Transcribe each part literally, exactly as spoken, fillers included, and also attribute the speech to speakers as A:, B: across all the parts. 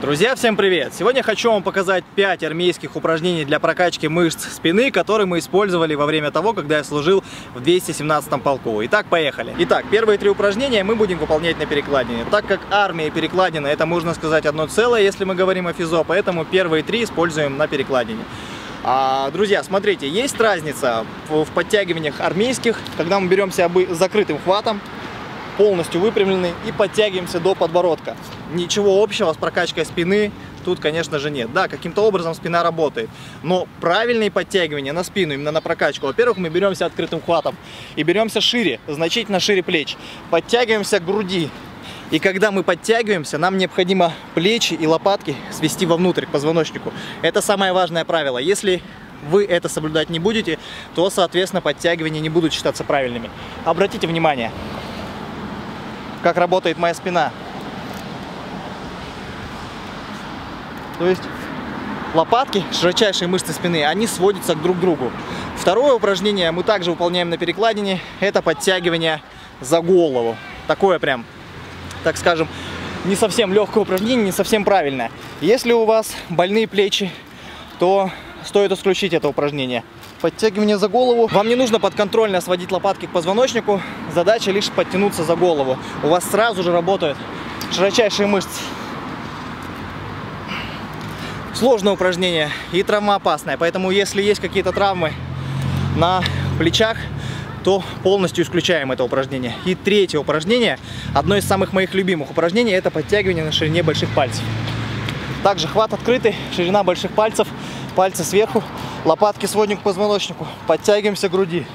A: Друзья, всем привет! Сегодня хочу вам показать пять армейских упражнений для прокачки мышц спины, которые мы использовали во время того, когда я служил в двести семнадцатом полку. Итак, поехали! Итак, первые три упражнения мы будем выполнять на перекладине. Так как армия и перекладина — это, можно сказать, одно целое, если мы говорим о физо, поэтому первые три используем на перекладине. А, друзья, смотрите, есть разница в подтягиваниях армейских, когда мы беремся закрытым хватом, полностью выпрямленный, и подтягиваемся до подбородка. Ничего общего с прокачкой спины тут, конечно же, нет. Да, каким-то образом спина работает, но правильные подтягивания на спину, именно на прокачку. Во-первых, мы беремся открытым хватом и беремся шире, значительно шире плеч. Подтягиваемся к груди. И когда мы подтягиваемся, нам необходимо плечи и лопатки свести вовнутрь, к позвоночнику. Это самое важное правило. Если вы это соблюдать не будете, то, соответственно, подтягивания не будут считаться правильными. Обратите внимание, как работает моя спина. То есть лопатки, широчайшие мышцы спины, они сводятся друг к другу. Второе упражнение мы также выполняем на перекладине. Это подтягивание за голову. Такое прям, так скажем, не совсем легкое упражнение, не совсем правильное. Если у вас больные плечи, то стоит исключить это упражнение. Подтягивание за голову. Вам не нужно подконтрольно сводить лопатки к позвоночнику. Задача лишь подтянуться за голову. У вас сразу же работают широчайшие мышцы. Сложное упражнение и травмоопасное. Поэтому, если есть какие-то травмы на плечах, то полностью исключаем это упражнение. И третье упражнение, одно из самых моих любимых упражнений, это подтягивание на ширине больших пальцев. Также хват открытый, ширина больших пальцев, пальцы сверху, лопатки сводим к позвоночнику, подтягиваемся к груди.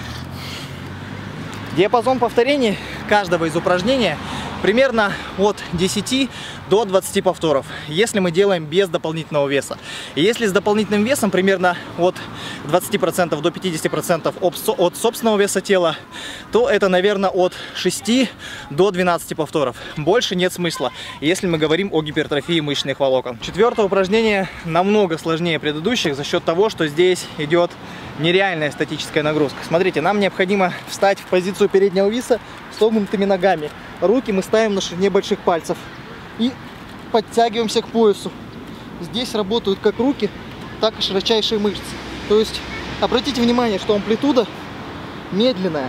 A: Диапазон повторений каждого из упражнений примерно от десяти до двадцати повторов, если мы делаем без дополнительного веса. И если с дополнительным весом примерно от двадцати процентов до пятидесяти процентов от собственного веса тела, то это, наверное, от шести до двенадцати повторов. Больше нет смысла, если мы говорим о гипертрофии мышечных волокон. Четвертое упражнение намного сложнее предыдущих за счет того, что здесь идет нереальная статическая нагрузка. Смотрите, нам необходимо встать в позицию переднего виса с согнутыми ногами. Руки мы ставим на ширине больших пальцев и подтягиваемся к поясу. Здесь работают как руки, так и широчайшие мышцы. То есть обратите внимание, что амплитуда медленная.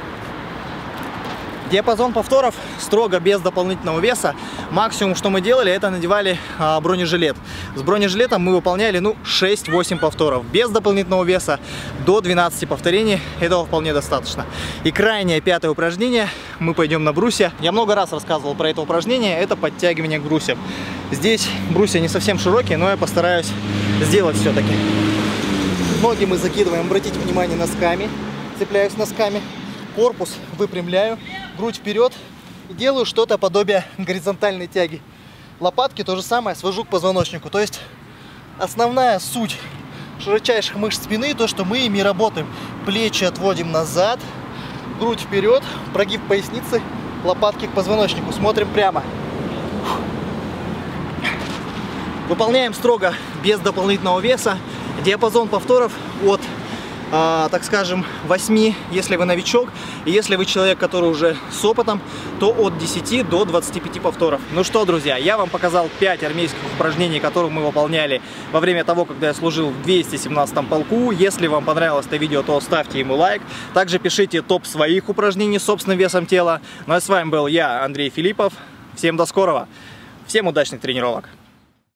A: Диапазон повторов строго без дополнительного веса. Максимум, что мы делали, это надевали а, бронежилет. С бронежилетом мы выполняли ну, шесть-восемь повторов. Без дополнительного веса до двенадцати повторений этого вполне достаточно. И крайнее пятое упражнение. Мы пойдем на брусья. Я много раз рассказывал про это упражнение. Это подтягивание к брусьям. Здесь брусья не совсем широкие, но я постараюсь сделать все-таки. Ноги мы закидываем, обратите внимание, носками. Цепляюсь носками. Корпус выпрямляю, грудь вперед и делаю что-то подобие горизонтальной тяги. Лопатки то же самое свожу к позвоночнику. То есть основная суть широчайших мышц спины, то, что мы ими работаем. Плечи отводим назад, грудь вперед, прогиб поясницы, лопатки к позвоночнику. Смотрим прямо. Выполняем строго без дополнительного веса. Диапазон повторов от А, так скажем, восьми, если вы новичок, и если вы человек, который уже с опытом, то от десяти до двадцати пяти повторов. Ну что, друзья, я вам показал пять армейских упражнений, которые мы выполняли во время того, когда я служил в двести семнадцатом полку. Если вам понравилось это видео, то ставьте ему лайк. Также пишите топ своих упражнений с собственным весом тела. Ну а с вами был я, Андрей Филиппов. Всем до скорого, всем удачных тренировок!